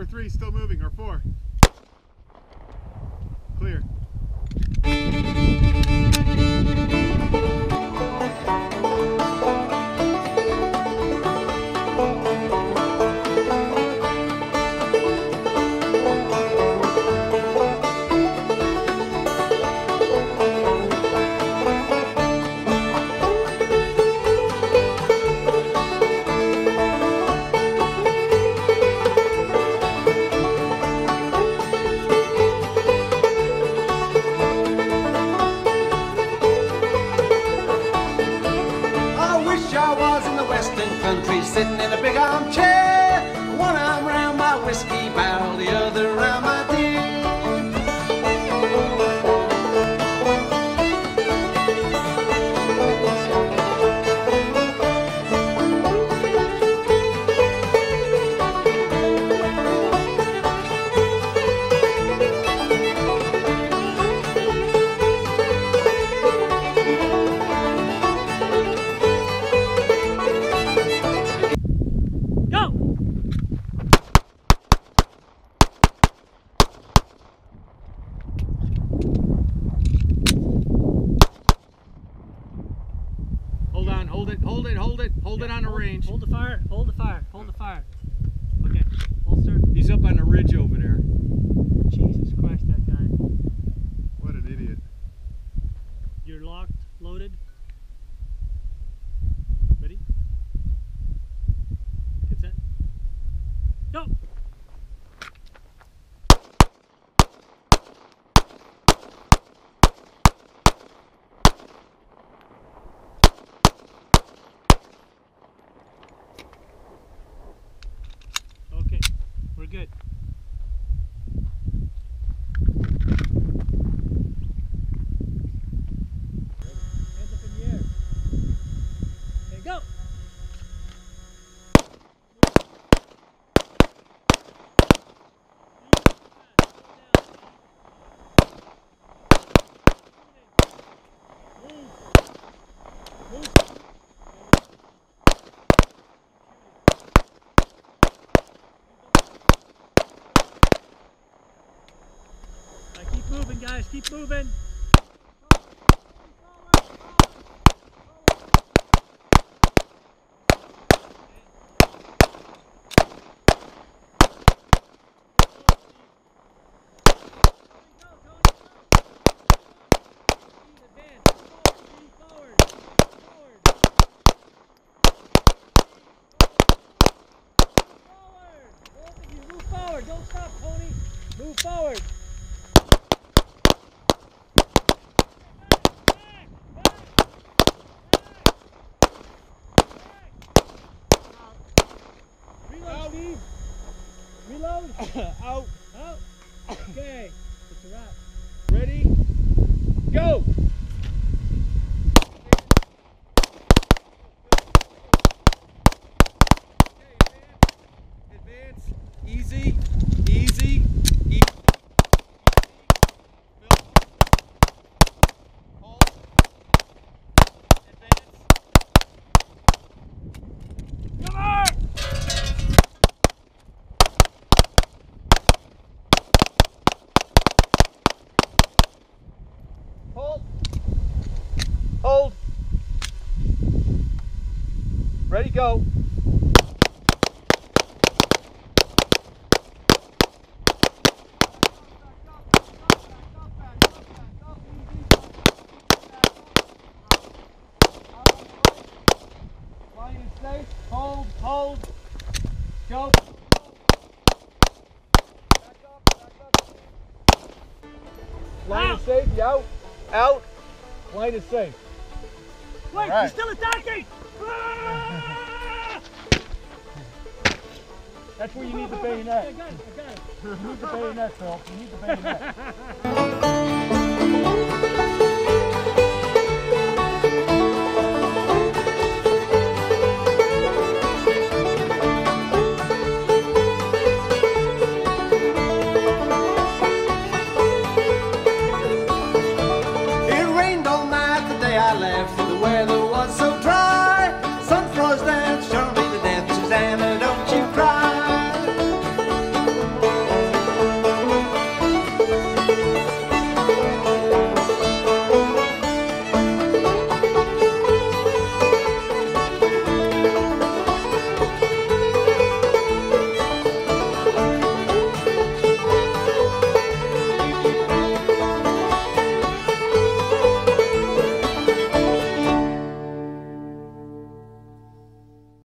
number 3 still moving, or 4. Clear. Sitting in a big armchair, one arm round my whiskey barrel, the other round my deer. Hold it on the range. Hold the fire, hold the fire, hold the fire. Okay, holster. He's up on the ridge over there. Jesus Christ, that guy. What an idiot. You're locked, loaded. Ready? Get set. Go! We're good. Hands up in the air. Okay, go! Keep moving, guys. Keep moving. Move forward. Don't stop, Tony. Move forward. Reload. Out. Out. Okay. It's a wrap. Ready? Go! Advance. Easy. Easy. Easy. Hold. Advance. Come on! Hold. Hold. Ready, go. Line is safe. Hold, hold. Go. Back up. Line is safe. You out. Out. Line is safe. Wait, right. He's still attacking! Ah! That's where you need the bayonet. I got it. You need the bayonet, Phil. You need the bayonet.